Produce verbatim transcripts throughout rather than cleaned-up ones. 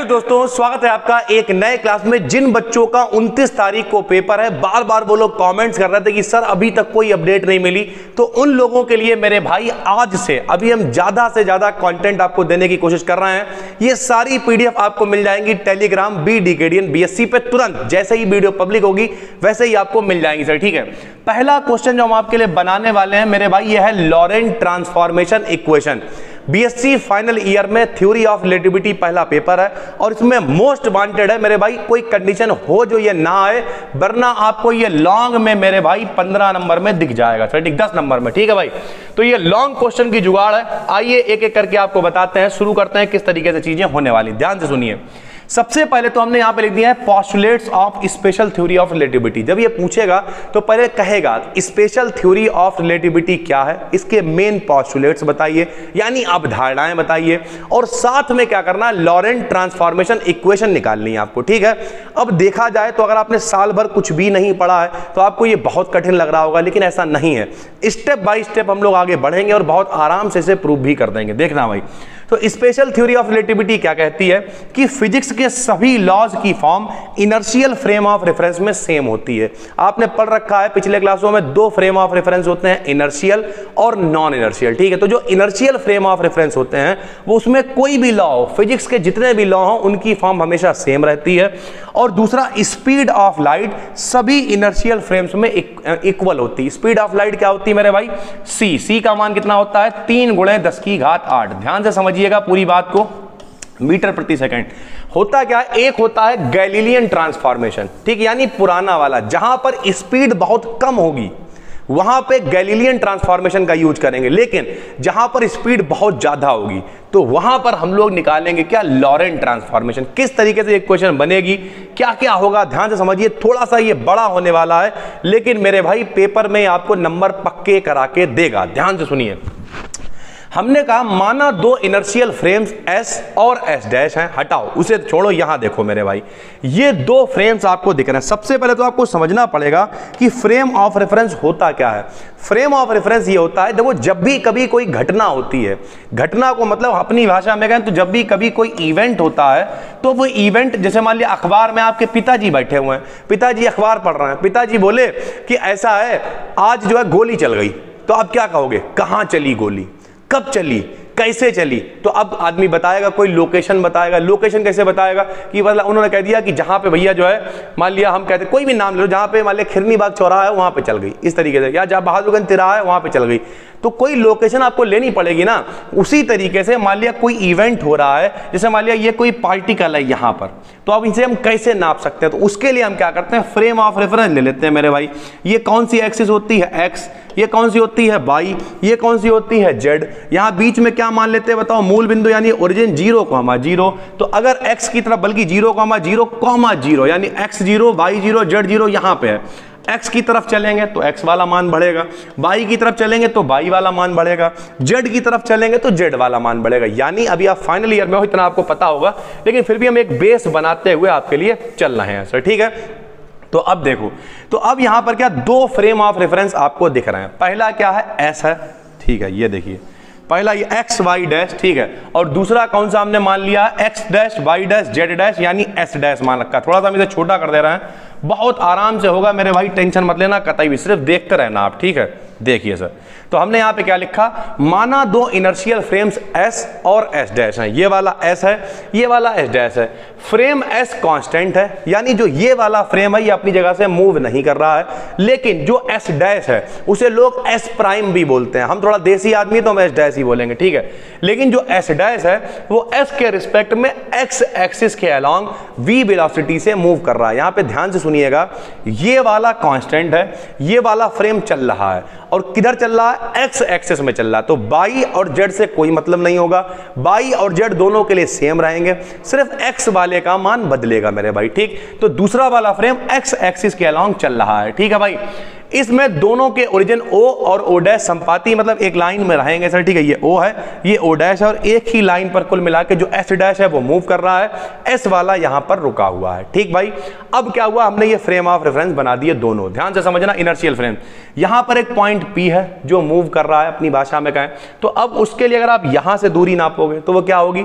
Hello दोस्तों, स्वागत है आपका एक नए क्लास में। जिन बच्चों का उनतीस तारीख को पेपर है, बार बार वो लोग कमेंट्स कर रहे थे कि सर अभी तक कोई अपडेट नहीं मिली, तो उन लोगों के लिए मेरे भाई आज से अभी हम ज्यादा से ज्यादा कंटेंट आपको देने की कोशिश कर रहे हैं। ये सारी पीडीएफ आपको मिल जाएंगी टेलीग्राम बी डीकेडीएन बीएससी पे। तुरंत जैसे ही वीडियो पब्लिक होगी वैसे ही आपको मिल जाएंगी सर, ठीक है। पहला क्वेश्चन जो हम आपके लिए बनाने वाले हैं मेरे भाई, यह है Lorentz transformation equation. BSc final year में थ्योरी ऑफ रिलेटिविटी पहला पेपर है और इसमें मोस्ट वांटेड है मेरे भाई। कोई कंडीशन हो जो ये ना आए, वरना आपको ये लॉन्ग में मेरे भाई पंद्रह नंबर में दिख जाएगा सर, ठीक, दस नंबर में, ठीक है भाई। तो ये लॉन्ग क्वेश्चन की जुगाड़ है। आइए एक एक करके आपको बताते हैं, शुरू करते हैं किस तरीके से चीजें होने वाली। ध्यान से सुनिए। सबसे पहले तो हमने यहां पे लिख दिया है postulates of special theory of relativity. जब ये पूछेगा तो पहले कहेगा स्पेशल थ्योरी ऑफ रिलेटिविटी क्या है, इसके मेन पोस्टुलेट्स बताइए, यानी अवधारणाएं बताइए, और साथ में क्या करना है, लॉरेंट ट्रांसफॉर्मेशन इक्वेशन निकालनी है आपको, ठीक है। अब देखा जाए तो अगर आपने साल भर कुछ भी नहीं पढ़ा है तो आपको ये बहुत कठिन लग रहा होगा, लेकिन ऐसा नहीं है। स्टेप बाय स्टेप हम लोग आगे बढ़ेंगे और बहुत आराम से इसे प्रूव भी कर देंगे, देखना भाई। तो स्पेशल थ्योरी ऑफ रिलेटिविटी क्या कहती है कि फिजिक्स के सभी लॉज की form inertial frame of reference में सेम होती है। आपने पढ़ रखा है पिछले क्लासों में, दो फ्रेम ऑफ रेफरेंस होते हैं, इनर्शियल और नॉन इनर्शियल, ठीक है। तो जो इनर्शियल फ्रेम ऑफ रेफरेंस होते हैं वो उसमें कोई भी लॉ हो, फिजिक्स के जितने भी लॉ हो उनकी फॉर्म हमेशा सेम रहती है। और दूसरा, स्पीड ऑफ लाइट सभी इनर्शियल फ्रेम्स में इक्वल होती है। स्पीड ऑफ लाइट क्या होती है मेरे भाई, सी सी का मान कितना होता है, तीन गुणे दस की घात आठ। ध्यान से समझिएगा पूरी बात को, मीटर प्रति सेकंड। होता क्या है, एक होता है गैलीलियन ट्रांसफॉर्मेशन, ठीक, यानी पुराना वाला, जहां पर स्पीड बहुत कम होगी वहां पे गैलीलियन ट्रांसफॉर्मेशन का यूज करेंगे, लेकिन जहां पर स्पीड बहुत ज्यादा होगी तो वहां पर हम लोग निकालेंगे क्या, लॉरेंट ट्रांसफॉर्मेशन। किस तरीके से इक्वेशन बनेगी, क्या क्या होगा, ध्यान से समझिए। थोड़ा सा ये बड़ा होने वाला है, लेकिन मेरे भाई पेपर में आपको नंबर पक्के करा के देगा। ध्यान से सुनिए। हमने कहा माना दो इनर्शियल फ्रेम्स S और S डैश हैं, हटाओ उसे, छोड़ो, यहां देखो मेरे भाई, ये दो फ्रेम्स आपको दिख रहे हैं। सबसे पहले तो आपको समझना पड़ेगा कि फ्रेम ऑफ रेफरेंस होता क्या है। फ्रेम ऑफ रेफरेंस ये होता है, देखो जब भी कभी कोई घटना होती है, घटना को मतलब अपनी भाषा में कहें तो जब भी कभी कोई इवेंट होता है तो वो इवेंट, जैसे मान लिया अखबार में आपके पिताजी बैठे हुए हैं, पिताजी अखबार पढ़ रहे हैं, पिताजी बोले कि ऐसा है आज जो है गोली चल गई, तो आप क्या कहोगे, कहां चली गोली, कब चली, कैसे चली। तो अब आदमी बताएगा, कोई लोकेशन बताएगा। लोकेशन कैसे बताएगा कि मतलब उन्होंने कह दिया कि जहां पे भैया जो है, मान लिया हम कहते कोई भी नाम ले लो, जहां पे मान लिया खिरनी बाग चौराहा है वहां पे चल गई, इस तरीके से, या जहां बहादुरगंज तिराहा है वहां पे चल गई। तो कोई लोकेशन आपको लेनी पड़ेगी ना। उसी तरीके से मान लिया कोई इवेंट हो रहा है, जैसे मान लिया ये कोई पार्टिकल है यहां पर, तो अब इसे हम कैसे नाप सकते हैं, तो उसके लिए हम क्या करते हैं, फ्रेम ऑफ रेफरेंस ले लेते हैं मेरे भाई। ये कौन सी एक्सिस होती है, एक्स, ये कौन सी होती है, वाई, ये कौन सी होती है, जेड। यहां बीच में क्या मान लेते हैं बताओ, मूल बिंदु यानी ओरिजिन जीरो कॉमा जीरो। तो अगर एक्स की तरफ, बल्कि zero comma zero comma zero, यानी X zero, Y zero, Z zero यहां पे है। एक्स की तरफ चलेंगे तो एक्स वाला मान बढ़ेगा, वाई की तरफ चलेंगे तो वाई वाला मान बढ़ेगा, जेड की तरफ चलेंगे तो जेड वाला मान बढ़ेगा। यानी अभी आप फाइनल ईयर में हो, इतना आपको पता होगा, लेकिन फिर भी हम एक बेस बनाते हुए आपके लिए चल रहे हैं सर, ठीक है। तो अब देखो, तो अब यहां पर क्या, दो फ्रेम ऑफ रेफरेंस आपको दिख रहे हैं। पहला क्या है, एस है, ठीक है, ये देखिए पहला ये एक्स वाई डैश, ठीक है। और दूसरा कौन सा हमने मान लिया, X dash Y dash Z dash, यानी एस डैश मान रखा। थोड़ा सा हम इसे छोटा कर दे रहे हैं, बहुत आराम से होगा मेरे भाई, टेंशन मत लेना कतई भी, सिर्फ देखते रहना आप, ठीक है। देखिए सर, तो हमने यहां पे क्या लिखा, माना दो इनर्शियल फ्रेम्स S और S डैश हैं, ये वाला S है, ये वाला S डैश है। फ्रेम S कांस्टेंट है, यानी जो ये वाला फ्रेम है ये अपनी जगह से मूव नहीं कर रहा है, लेकिन जो S डैश है उसे लोग S प्राइम भी बोलते हैं। हम थोड़ा देसी आदमी तो हम S डैश ही बोलेंगे, ठीक है। लेकिन जो S डैश है वो S के रिस्पेक्ट में X एक्सिस के अलोंग V वेलोसिटी से मूव कर रहा है। यहां पे ध्यान से सुनिएगा, ये वाला कांस्टेंट है, ये वाला फ्रेम चल रहा है, और किधर चल रहा है, एक्स एक्सिस में चल रहा है। तो बाई और जेड से कोई मतलब नहीं होगा, बाई और जेड दोनों के लिए सेम रहेंगे, सिर्फ एक्स वाले का मान बदलेगा मेरे भाई, ठीक। तो दूसरा वाला फ्रेम एक्स एक्सिस के अलोंग चल रहा है, ठीक है भाई। इसमें दोनों के ओरिजिन O और O डैश संपाती, मतलब एक लाइन में रहेंगे सर, ठीक है। ये O है, ये O डैश है, और एक ही लाइन पर कुल मिला के जो S डैश है वो मूव कर रहा है, S वाला यहां पर रुका हुआ है, ठीक भाई। अब क्या हुआ, हमने ये फ्रेम ऑफ रेफरेंस बना दिए दोनों। ध्यान से समझना, इनर्शियल फ्रेम, यहां पर एक पॉइंट P है जो मूव कर रहा है, अपनी भाषा में कहें तो। अब उसके लिए अगर आप यहां से दूरी नापोगे तो वो क्या होगी,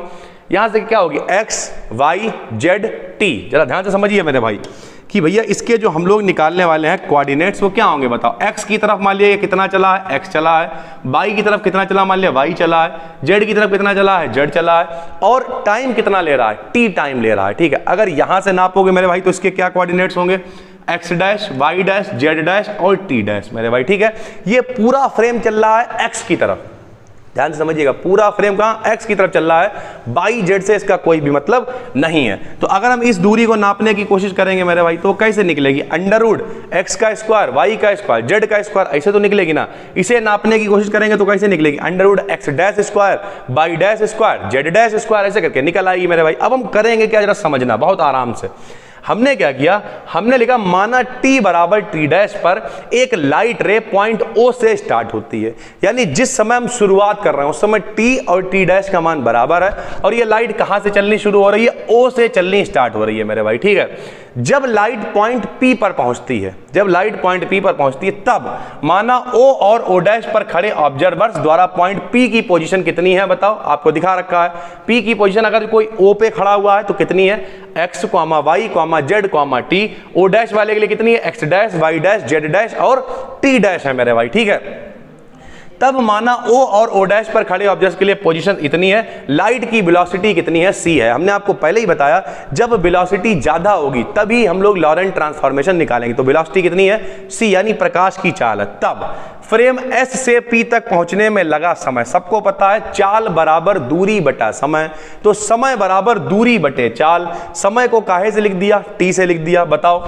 यहां से क्या होगी एक्स वाई जेड टी। जरा ध्यान से समझिए मेरे भाई कि भैया इसके जो हम लोग निकालने वाले हैं कोऑर्डिनेट्स वो क्या होंगे बताओ। एक्स की तरफ मान लिया कितना चला है, एक्स चला है। वाई की तरफ कितना चला, मान लिया वाई चला है। जेड की तरफ कितना चला है, जेड चला है। और टाइम कितना ले रहा है, टी टाइम ले रहा है। ठीक है, अगर यहां से नापोगे मेरे भाई तो इसके क्या कोऑर्डिनेट्स होंगे, X dash, Y dash, Z dash और टी डैश मेरे भाई। ठीक है, ये पूरा फ्रेम चल रहा है एक्स की तरफ। ध्यान से समझिएगा, पूरा फ्रेम कहां, एक्स की तरफ चल रहा है। बाई जेड से इसका कोई भी मतलब नहीं है। तो अगर हम इस दूरी को नापने की कोशिश करेंगे मेरे भाई तो कैसे निकलेगी, अंडर रूट एक्स का स्क्वायर, वाई का स्क्वायर, जेड का स्क्वायर, ऐसे तो निकलेगी ना। इसे नापने की कोशिश करेंगे तो कैसे निकलेगी, under root X dash square, Y dash square, Z dash square, ऐसे करके निकल आएगी मेरे भाई। अब हम करेंगे क्या, जरा समझना बहुत आराम से। हमने क्या किया, हमने लिखा माना t बराबर टी डैश पर एक लाइट रे पॉइंट O से स्टार्ट होती है, यानी जिस समय हम शुरुआत कर रहे हैं उस समय t और t डैश का मान बराबर है। और ये लाइट कहां से चलनी शुरू हो रही है, O से चलनी स्टार्ट हो रही है मेरे भाई। ठीक है, जब लाइट पॉइंट P पर पहुंचती है, जब लाइट पॉइंट P पर पहुंचती है तब माना O और O डैश पर खड़े ऑब्जर्वर्स द्वारा पॉइंट P की पोजीशन कितनी है बताओ। आपको दिखा रखा है P की पोजीशन, अगर कोई O पे खड़ा हुआ है तो कितनी है, x comma Y comma Z comma T. O dash वाले के लिए कितनी है, x dash, Y dash, Z dash और t डैश है मेरे भाई। ठीक है, तब माना O और O डैश पर खड़े ऑब्जेक्ट्स के लिए पोजीशन इतनी है, लाइट की वेलोसिटी कितनी है, c है। हमने आपको पहले ही बताया जब वेलोसिटी ज्यादा होगी तभी हम लोग लॉरेंट ट्रांसफॉर्मेशन निकालेंगे। तो वेलोसिटी कितनी है, c, यानी प्रकाश की चाल है। तब फ्रेम S से P तक पहुंचने में लगा समय, सबको पता है चाल बराबर दूरी बटा समय। तो समय बराबर दूरी बटे चाल। समय को काहे से लिख दिया, t से लिख दिया। बताओ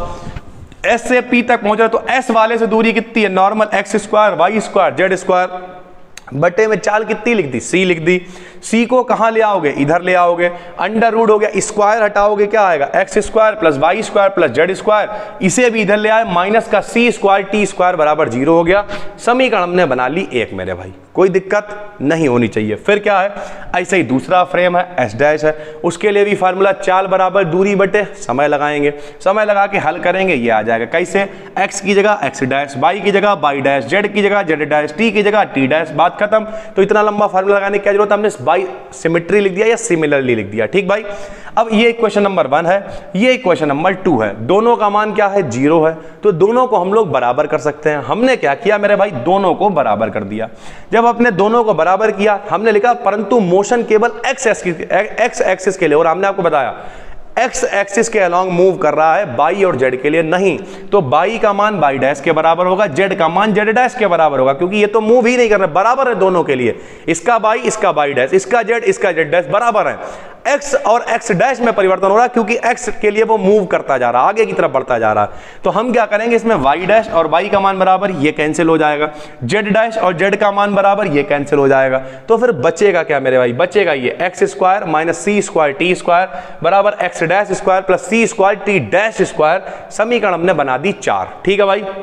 S से P तक पहुंच रहा है तो S वाले से दूरी कितनी है, normal X square, Y square, Z square बटे में चाल कितनी लिख दी, c लिख दी। c को कहां ले आओगे, इधर ले आओगे। अंडर रूट हो गया, स्क्वायर हटाओगे क्या आएगा, X square plus Y square plus Z square, इसे भी इधर ले आए, माइनस का c स्क्वायर टी स्क्वायर बराबर जीरो हो गया। समीकरण हमने बना ली एक मेरे भाई, कोई दिक्कत नहीं होनी चाहिए। फिर क्या है, ऐसे ही दूसरा फ्रेम है एस डैश है, उसके लिए भी फार्मूला चाल बराबर दूरी बटे समय लगाएंगे। समय लगा के हल करेंगे, ये आ जाएगा कैसे, x की जगह x डैश, y की जगह y डैश, z की जगह z डैश, t की जगह t डैश। बात खत्म। तो इतना लंबा फार्मूला लगाने की क्या जरूरत है, हमने बाई सिमेट्री लिख दिया या सिमिलरली लिख दिया। ठीक भाई, अब ये क्वेश्चन नंबर वन है, ये क्वेश्चन नंबर टू है। दोनों का मान क्या है, जीरो है। तो दोनों को हम लोग बराबर कर सकते हैं। हमने क्या किया मेरे भाई, दोनों को बराबर कर दिया। जब अपने दोनों को बराबर किया हमने लिखा परंतु मोशन केवल एक्स एक्स एक्सिस के लिए, और हमने आपको बताया एक्स एक्सिस के अलॉन्ग मूव कर रहा है, बाई और जेड के लिए नहीं। तो बाई का मान बाई डैश के बराबर होगा, जेड का मान जेड डैश के बराबर होगा, क्योंकि ये तो मूव ही नहीं कर रहे, बराबर है दोनों के लिए। इसका बाई, इसका बाई डैश, इसका जेड, इसका जेड डैश बराबर है। एक्स और एक्स डैश में परिवर्तन हो रहा है क्योंकि एक्स के लिए वो मूव करता जा रहा है, आगे की तरफ बढ़ता जा रहा है। तो हम क्या करेंगे, इसमें वाई डैश और वाई का मान बराबर, ये कैंसिल हो जाएगा। जेड डैश और जेड का मान बराबर, ये कैंसिल हो जाएगा। तो फिर बचेगा क्या मेरे भाई, बचेगा ये X square minus C square T square बराबर X dash square plus C square T dash square. समीकरण हमने बना दी चार। ठीक है भाई,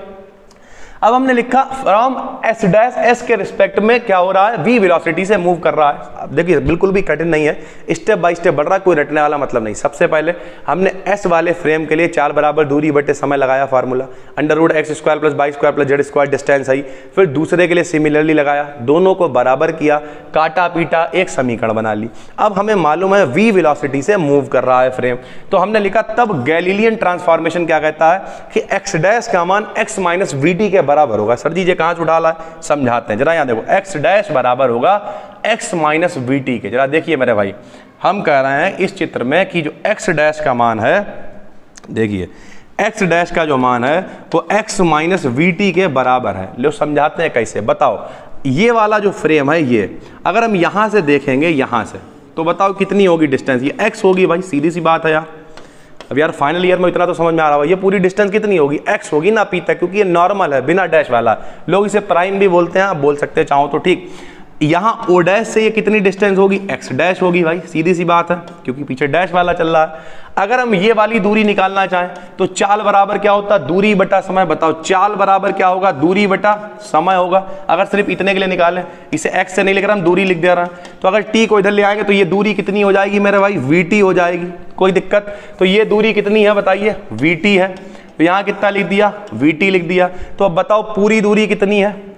अब हमने लिखा फ्रॉम एस डैश, एस के रिस्पेक्ट में क्या हो रहा है, वी वेलोसिटी से मूव कर रहा है। अब देखिए बिल्कुल भी कठिन नहीं है, स्टेप बाय स्टेप बढ़ रहा है, कोई रटने वाला मतलब नहीं। सबसे पहले हमने एस वाले फ्रेम के लिए चाल बराबर दूरी बटे समय लगाया formula, under root X square plus Y square plus Z square distance आई। फिर दूसरे के लिए सिमिलरली लगाया, दोनों को बराबर किया, काटा पीटा एक समीकरण बना ली। अब हमें मालूम है वी वेलोसिटी से मूव कर रहा है फ्रेम, तो हमने लिखा तब गैलीलियन ट्रांसफॉर्मेशन क्या कहता है कि एक्स डैश का मान एक्स माइनस वी टी के बराबर होगा। सर जी ये कहां से उठा ला है, समझाते हैं जरा। यहां देखो एक्स डैश बराबर होगा एक्स माइनस वी टी के। जरा देखिए मेरे भाई, हम कह रहे हैं इस चित्र में कि जो एक्स डैश का मान है, देखिए एक्स डैश का जो मान है वो एक्स माइनस वी टी के बराबर है। लो समझाते हैं कैसे, बताओ। ये वाला जो फ्रेम है ये अगर हम यहां से देखेंगे, यहां से, तो बताओ कितनी होगी डिस्टेंस, ये एक्स होगी भाई, सीधी सी बात है यार। अब यार फाइनल ईयर में इतना तो समझ में आ रहा है, ये पूरी डिस्टेंस कितनी होगी, एक्स होगी ना पी तक, क्योंकि ये नॉर्मल है बिना डैश वाला। लोग इसे प्राइम भी बोलते हैं, आप बोल सकते हैं चाहो तो, ठीक। यहाँ ओ डैश से ये कितनी डिस्टेंस होगी, एक्स डैश होगी भाई, सीधी सी बात है, क्योंकि पीछे डैश वाला चल रहा है। अगर हम ये वाली दूरी निकालना चाहें तो चाल बराबर क्या होता है, दूरी बटा समय। बताओ चाल बराबर क्या होगा, दूरी बटा समय होगा। अगर सिर्फ इतने के लिए निकालें, इसे एक्स से नहीं लेकर हम दूरी लिख दे रहे हैं, तो अगर टी को इधर ले आएंगे तो ये दूरी कितनी हो जाएगी मेरे भाई, वी टी हो जाएगी। कोई दिक्कत, तो ये दूरी कितनी है बताइए, वी टी है। तो यहाँ कितना लिख दिया, वी टी लिख दिया। तो अब बताओ पूरी दूरी कितनी है,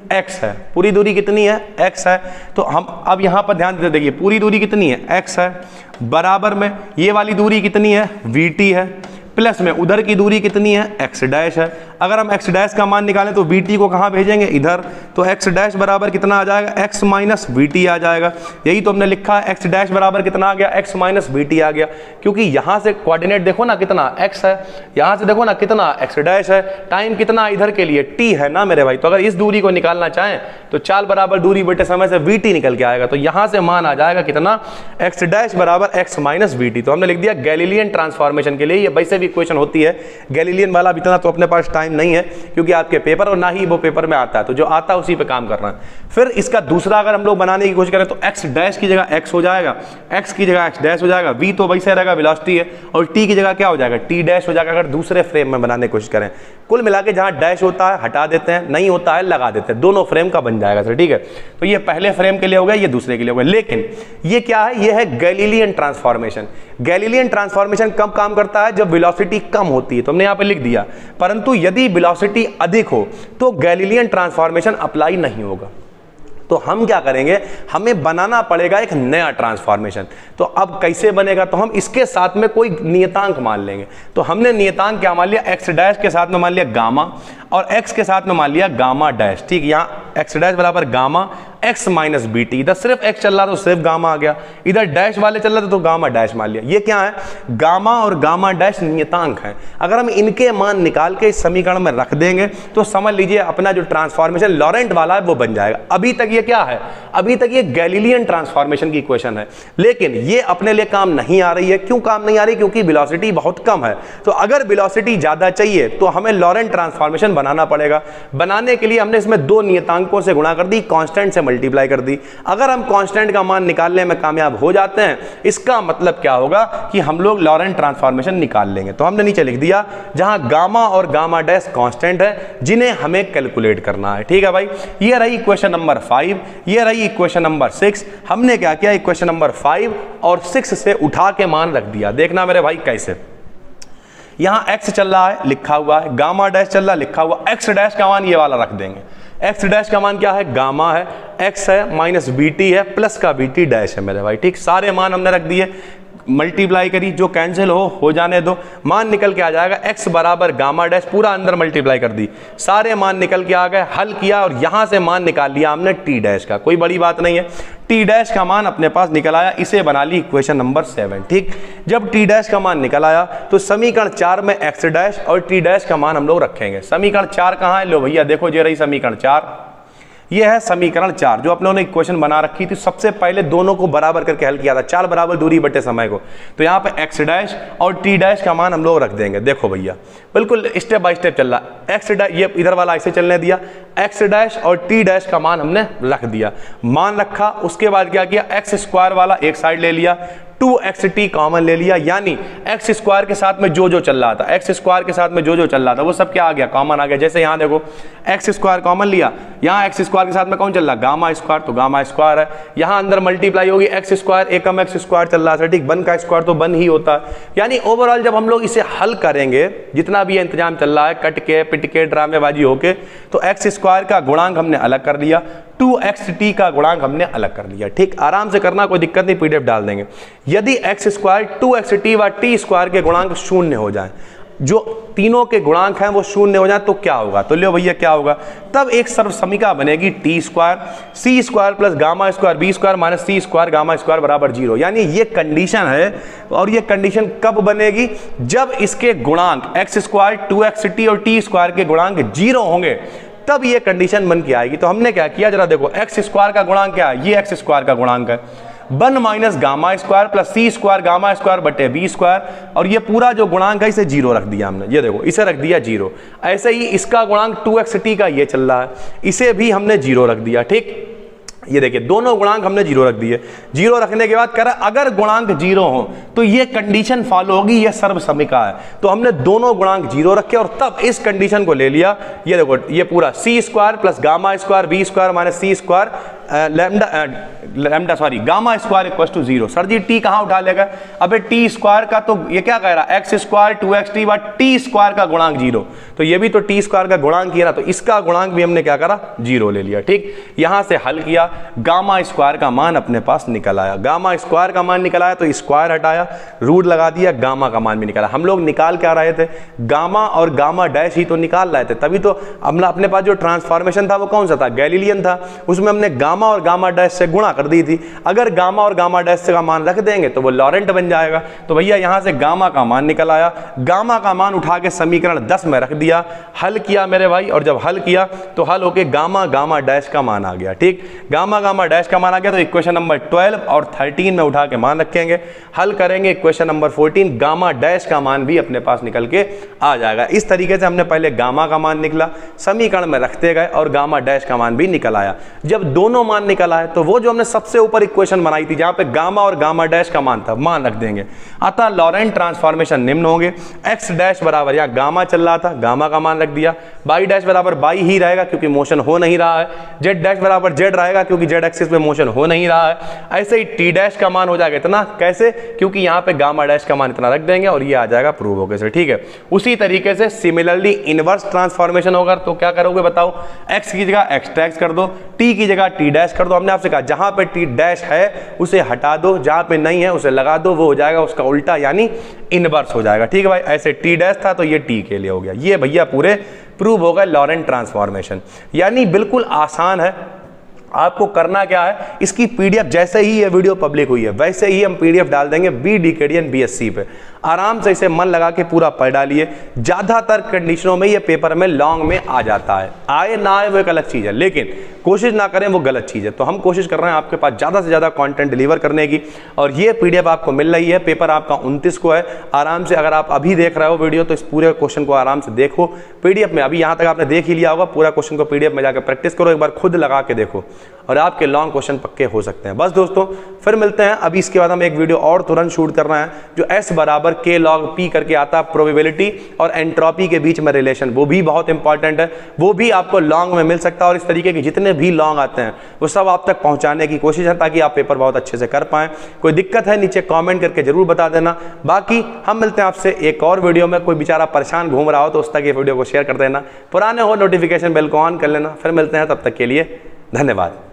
x है, पूरी दूरी कितनी है x है। तो हम अब यहां पर ध्यान देते, देखिए पूरी दूरी कितनी है x है, बराबर में ये वाली दूरी कितनी है vt है, प्लस में उधर की दूरी कितनी है x डैश है। अगर हम x डैश का मान निकालें तो vt को कहाँ भेजेंगे, इधर। तो x डैश बराबर कितना आ जाएगा, x माइनस vt आ जाएगा। यही तो हमने लिखा है, x डैश बराबर कितना आ गया, x माइनस vt आ गया, क्योंकि यहाँ से कोऑर्डिनेट देखो ना कितना x है, यहाँ से देखो ना कितना x डैश है, टाइम कितना इधर के लिए t है ना मेरे भाई। तो अगर इस दूरी को निकालना चाहें तो चाल बराबर दूरी बटे समय से vt निकल के आएगा। तो यहाँ से मान आ जाएगा कितना, x डैश बराबर x माइनस vt। तो हमने लिख दिया गैलीलियन ट्रांसफॉर्मेशन के लिए। ये वैसे भी इक्वेशन होती है गैलीलियन वाला, इतना तो अपने पास टाइम नहीं है क्योंकि आपके पेपर और ना ही वो पेपर में आता है, तो जो आता है उसी पे काम करना है। फिर इसका दूसरा अगर हम लोग बनाने की कोशिश करें तो x डैश की जगह x हो जाएगा, x की जगह x डैश हो जाएगा, v तो वैसे रहेगा वेलोसिटी है, और t की जगह क्या हो जाएगा, t डैश हो जाएगा। अगर दूसरे फ्रेम में बनाने की कोशिश करें, कुल मिला के जहां डैश होता है हटा देते हैं, नहीं होता है लगा देते हैं, दोनों फ्रेम का बन जाएगा सर, ठीक है। तो ये पहले फ्रेम के लिए हो गया, ये दूसरे के लिए हो गया। लेकिन ये क्या है, ये है गैलीलियन ट्रांसफॉर्मेशन। गैलीलियन ट्रांसफॉर्मेशन कब काम करता है, जब वेलोसिटी कम होती है, तो हमने यहां पे लिख दिया। परंतु यदि वेलोसिटी अधिक हो तो गैलीलियन ट्रांसफॉर्मेशन अप्लाई नहीं होगा। तो हम क्या करेंगे, हमें बनाना पड़ेगा एक नया ट्रांसफॉर्मेशन। तो अब कैसे बनेगा, तो हम इसके साथ में कोई नियतांक मान लेंगे। तो हमने नियतांक क्या मान लिया, एक्स डैश के साथ में मान लिया गामा, और x के साथ में मान लिया गामा डैश, ठीक। यहाँ x डैश बराबर gamma x minus B T, इधर सिर्फ x चल रहा था तो सिर्फ गामा आ गया, इधर डैश वाले चल रहे थे तो गामा डैश मान लिया। ये क्या है, गामा और गामा डैश नियतांक है। अगर हम इनके मान निकाल के इस समीकरण में रख देंगे तो समझ लीजिए अपना जो ट्रांसफॉर्मेशन लॉरेंट वाला है वो बन जाएगा। अभी तक ये क्या है, अभी तक ये गैलीलियन ट्रांसफॉर्मेशन की इक्वेशन है, लेकिन ये अपने लिए काम नहीं आ रही है। क्यों काम नहीं आ रही, क्योंकि वेलोसिटी बहुत कम है। तो अगर वेलोसिटी ज्यादा चाहिए तो हमें लॉरेंट ट्रांसफॉर्मेशन बनाना पड़ेगा। बनाने के लिए हमने इसमें दो नियतांकों से गुणा कर दी, कांस्टेंट से मल्टीप्लाई कर दी। अगर हम कांस्टेंट का मान निकालने में कामयाब हो जाते हैं, इसका मतलब क्या होगा कि हम लोग लॉरेंट ट्रांसफॉर्मेशन निकाल लेंगे। तो हमने नीचे लिख दिया जहां गामा और गामा डैश कांस्टेंट है जिन्हें हमें कैलकुलेट करना है, ठीक है भाई। ये रही इक्वेशन नंबर फाइव, ये रही इक्वेशन नंबर सिक्स। हमने क्या किया, इक्वेशन नंबर फाइव और सिक्स से उठा के मान रख दिया। देखना मेरे भाई कैसे, यहां x चल रहा है लिखा हुआ है, गामा डैश चल रहा है लिखा हुआ, x डैश का मान ये वाला रख देंगे। x डैश का मान क्या है, गामा है, x है माइनस बी टी है, प्लस का बी टी डैश है मेरे भाई, ठीक। सारे मान हमने रख दिए, मल्टीप्लाई करी, जो कैंसिल हो हो जाने दो, मान निकल के आ जाएगा x बराबर गामा डैश, पूरा अंदर मल्टीप्लाई कर दी, सारे मान निकल के आ गए। हल किया और यहां से मान निकाल लिया हमने t डैश का, कोई बड़ी बात नहीं है। t डैश का मान अपने पास निकल आया, इसे बना ली इक्वेशन नंबर सेवन, ठीक। जब t डैश का मान निकल आया तो समीकरण चार में x डैश और t डैश का मान हम लोग रखेंगे। समीकरण चार कहां है, लो भैया देखो, ये रही समीकरण चार, ये है समीकरण चार जो अपने इक्वेशन बना रखी थी। सबसे पहले दोनों को बराबर करके हल किया था, चाल बराबर दूरी बटे समय को। तो यहाँ पे x डैश और t डैश का मान हम लोग रख देंगे। देखो भैया बिल्कुल स्टेप बाय स्टेप चल रहा है। x डैश ये इधर वाला ऐसे चलने दिया, x डैश और t डैश का मान हमने रख दिया, मान रखा। उसके बाद क्या किया, x स्क्वायर वाला एक साइड ले लिया, टू एक्स टी कॉमन ले लिया, यानी एक्स स्क्वायर के साथ में जो जो चल रहा था, एक्स स्क्वायर के साथ में जो जो चल रहा था वो सब क्या आ गया, कॉमन आ गया। जैसे यहाँ देखो एक्स स्क्वायर कॉमन लिया, यहाँ एक्स स्क्वायर के साथ में कौन चल रहा है, गामा स्क्वायर, तो गामा स्क्वायर है। यहाँ अंदर मल्टीप्लाई होगी, एक्स स्क्वायर एकम एक्स स्क्वायर चल रहा है, ठीक, वन का स्क्वायर तो वन ही होता है। यानी ओवरऑल जब हम लोग इसे हल करेंगे, जितना भी इंतजाम चल रहा है कट के पिट के ड्रामेबाजी होके, तो एक्स स्क्वायर का गुणांक हमने अलग कर लिया, टू एक्स टी का गुणांक हमने अलग कर लिया, ठीक। आराम से करना, कोई दिक्कत नहीं, पीडीएफ डाल देंगे। यदि X square two X T व टी स्क्वायर के गुणांक शून्य हो जाए, जो तीनों के गुणांक हैं वो शून्य हो जाए, तो क्या होगा, तो लो भैया क्या होगा, तब एक सर्व समीकरण बनेगी T square C square plus gamma square B square minus C square gamma square बराबर जीरो। यानी ये कंडीशन है, और ये कंडीशन कब बनेगी, जब इसके गुणांक X square two X T और टी स्क्वायर के गुणांक जीरो होंगे, तब ये कंडीशन बन के आएगी। तो हमने क्या किया, जरा देखो, एक्स स्क्वायर का गुणांक क्या है, ये एक्स स्क्वायर का गुणांक है, one minus gamma square plus C square gamma square बटे बी स्क्वायर, और ये पूरा जो गुणांक है इसे जीरो रख दिया हमने, ये देखो इसे रख दिया जीरो। ऐसे ही इसका गुणांक टू एक्स टी का ये चल रहा है, इसे भी हमने जीरो रख दिया, ठीक। ये देखिए दोनों गुणांक हमने जीरो रख दिए। जीरो रखने के बाद कह रहा अगर गुणांक जीरो हो तो ये कंडीशन फॉलो होगी, ये सर्वसमिका है। तो हमने दोनों गुणांक जीरो रखे और तब इस कंडीशन को ले लिया। ये देखो ये पूरा C square plus gamma square B square minus C square lambda lambda sorry gamma square equal to zero. Sir ji T कहाँ उठा लेगा? अबे टी स्क्वायर का तो ये क्या कह रहा है, X square two X T but T square का गुणांक जीरो, तो ये भी तो टी स्क्वायर का गुणांक किया ना, तो इसका गुणांक भी हमने क्या करा, जीरो ले लिया। ठीक, यहां से हल किया, गामा स्क्वायर का मान अपने पास निकल आया। गामा स्क्वायर का मान निकल आया तो स्क्वायर हटाया, रूट लगा दिया, गामा का मान भी निकला। हम लोग निकाल क्या रहे थे, गामा और गामा डैश ही तो निकाल रहे थे, तभी तो हमने अपने पास जो ट्रांसफॉर्मेशन था वो कौन सा था, गैलीलियन था। उसमें हमने गामा और गामा डैश से गुणा कर दी थी। अगर गामा और गामा डैश का मान रख देंगे तो वो लॉरेंट बन जाएगा। तो भैया यहां से गामा का मान निकल आया, गामा का मान उठा के समीकरण दस में रख दिया, हल किया मेरे भाई, और जब हल किया तो हल होके गामा गामा डैश का मान आ गया। ठीक, गामा गामा डैश का मान आ गया तो इक्वेशन नंबर ट्वेल्व और थर्टीन में उठा के मान रखेंगे, हल करेंगे equation number fourteen, gamma dash का मान भी अपने पास निकल के आ जाएगा। इस तरीके से हमने पहले गामा का मान निकला, समीकरण में रखते गए और गामा डैश का मान भी निकल आया। जब दोनों मान निकल आए तो वो जो हमने सबसे ऊपर इक्वेशन बनाई थी जहां पे गामा और गामा डैश का मान था, मान रख देंगे। अतः लॉरेंट ट्रांसफॉर्मेशन निम्न होंगे, एक्स डैश बराबर, या गामा चल रहा था गामा का मान रख दिया, बाई डैश बराबर बाई ही रहेगा क्योंकि मोशन हो नहीं रहा है, जेड डैश बराबर जेड रहेगा क्योंकि जेड एक्सिस पे मोशन हो नहीं रहा है। ऐसे ही टी डैश का मान हो जाएगा इतना, कैसे, क्योंकि यहां पे गामा डैश का मान इतना रख देंगे और ये आ जाएगा प्रूव हो गया। ठीक है, उसी तरीके से सिमिलरली इनवर्स ट्रांसफॉर्मेशन होगा तो क्या करोगे बताओ, एक्स की जगह एक्स डैश कर दो, टी की जगह टी डैश कर दो। हमने आपसे कहा जहां पे टी डैश है उसे हटा दो, जहां पे नहीं है उसे लगा दो, वो हो जाएगा उसका उल्टा यानी इनवर्स हो जाएगा। ठीक है भाई, ऐसे टी डैश था तो ये टी के लिए हो गया। ये भैया पूरे प्रूव होगा लॉरेंट ट्रांसफॉर्मेशन, यानी बिल्कुल आसान है। आपको करना क्या है, इसकी पीडीएफ जैसे ही ये वीडियो पब्लिक हुई है वैसे ही हम पीडीएफ डाल देंगे बी डीकेडियन बीएससी पे, आराम से इसे मन लगा के पूरा पढ़ डालिए। ज्यादातर कंडीशनों में ये पेपर में लॉन्ग में आ जाता है, आए ना आए वो एक अलग चीज है, लेकिन कोशिश ना करें वो गलत चीज है। तो हम कोशिश कर रहे हैं आपके पास ज्यादा से ज्यादा कंटेंट डिलीवर करने की, और ये पीडीएफ आपको मिल रही है। पेपर आपका उनतीस को है, आराम से अगर आप अभी देख रहे हो वीडियो तो इस पूरे क्वेश्चन को आराम से देखो पीडीएफ में। अभी यहाँ तक आपने देख ही लिया होगा, पूरा क्वेश्चन को पीडीएफ में जाकर प्रैक्टिस करो, एक बार खुद लगा के देखो और आपके लॉन्ग क्वेश्चन पक्के हो सकते हैं। बस दोस्तों फिर मिलते हैं। अभी इसके बाद हम एक वीडियो और तुरंत शूट कर रहे हैं जो एस बराबर के लॉग पी करके आता है, प्रोबेबिलिटी और एंट्रोपी के बीच में रिलेशन, वो भी बहुत इंपॉर्टेंट है, वो भी आपको लॉन्ग में मिल सकता है। और इस तरीके के जितने भी लॉन्ग आते हैं वो सब आप तक पहुंचाने की कोशिश है ताकि आप पेपर बहुत अच्छे से कर पाएं। कोई दिक्कत है नीचे कमेंट करके जरूर बता देना। बाकी हम मिलते हैं आपसे एक और वीडियो में। कोई बेचारा परेशान घूम रहा हो तो उस तक ये वीडियो को शेयर कर देना, पुराने हो नोटिफिकेशन बेल को ऑन कर लेना। फिर मिलते हैं, तब तक के लिए धन्यवाद।